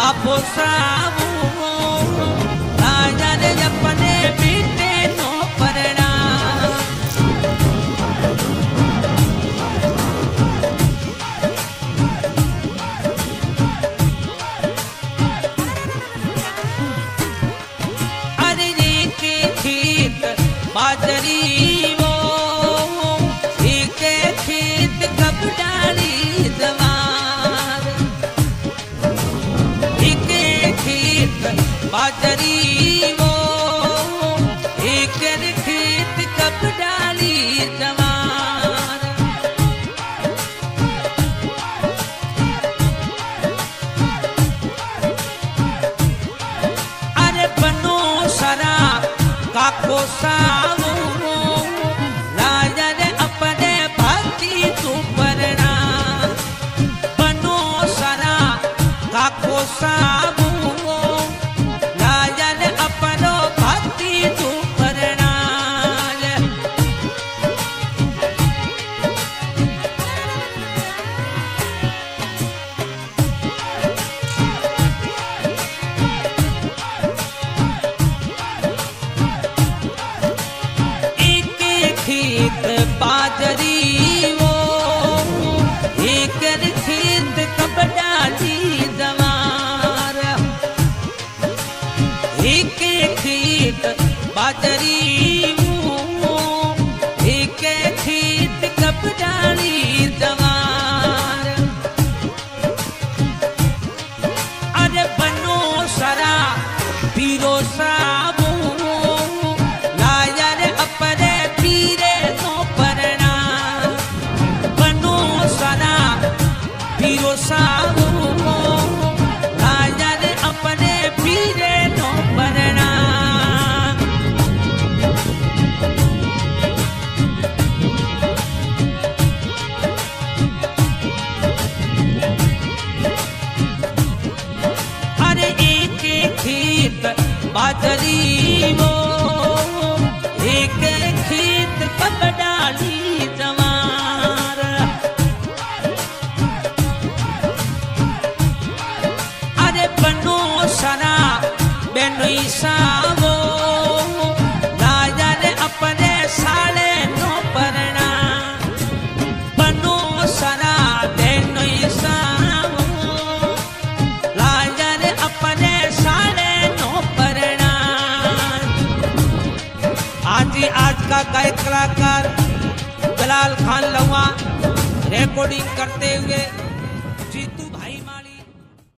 काफो सावू राजा रे अपने बेटे नो परना। अरे के खेत बाजरी वो एक खेत कब डाली जवार, एक खेत बाजरी वो एक खेत कब डाली जवार। अरे बनो सरा काको सावू राजा रे अपने भक्ति तू परना। बनो सरा काको सावू राजा रे अपनो भक्ति तू परना। खेत बाजरी वो एक खेत कब डाली जवार, एक खेत बाजरी वो एक खेत कब डाली जवार। अरे बनो सरा पीरो सावू राजा रे अपने पीरे नो परना। बनो सरा पीरो सावू राजा रे अपने पीरे नो परना। अरे एक खेत बाजरी वो एक खेत कब डाली जवार। अरे बनो सरा बेनोई सावो राजा ने अपने साले नो परना। बनो सरा बेनोई सावो राजा ने अपने साले नो परना। आज का गायक कलाकार जलाल खान लवा रिकॉर्डिंग करते हुए